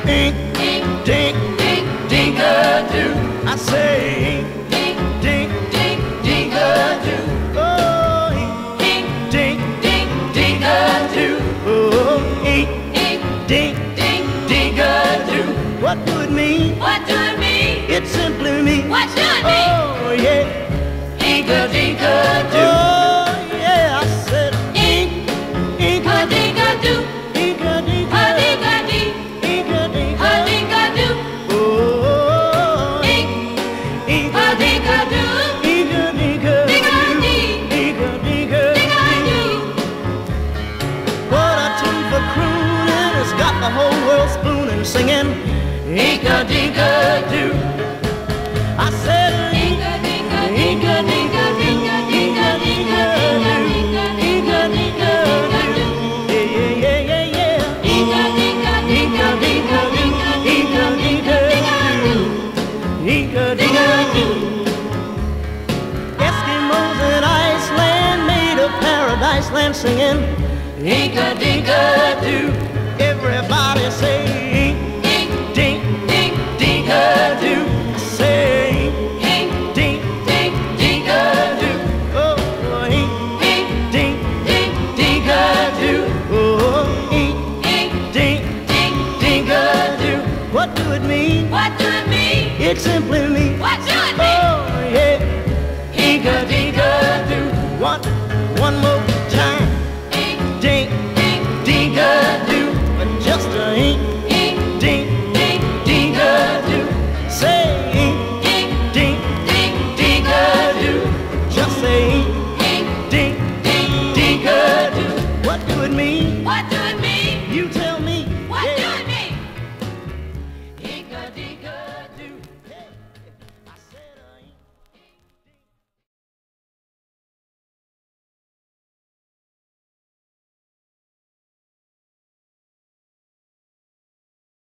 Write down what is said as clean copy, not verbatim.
ink, dink, dinka do. I say ink, dink, dinka do. Oh, ink, dink, dinka do. Oh, ink, dink, dinka do. What do it mean? What do it mean? It simply means. What do it mean? Oh yeah, Inka Dinka Do. Oh yeah, I said ink, Inka Dinka Do. Inka Dinka Dinka Dee. Inka Dinka Dinka Do. Oh, Ink, Inka Dinka Do. Inka Dinka Dinka Dee. Inka Dinka Dinka Dee. What a tune for crooning! It's got the whole world spooning, singing Inka Dinka Do. I said Inka Dinka Dinka Dinka Dinka Dinka Dinka Dinka Dinka Dinka Do. yeah, yeah, yeah, yeah. Inka Dinka Dinka Dinka Dinka Dinka Dinka Do. Inka Dinka Do. Eskimos in Iceland made a paradise land singing Inka Dinka Do. Everybody say ink, dink, dinka do. Say ink, dink, dinka do. Oh, ink, dink, dinka do. Oh, ink, dink, dinka do. What do it mean? What do it mean? It simply means. What do it mean? Oh yeah, Inka Dinka Do. One more time. Dink, dinka do. But just a ink, dink, dinka do. Say ink, dink, dinka do. Just say ink, dink, dinka do. What do it mean? What do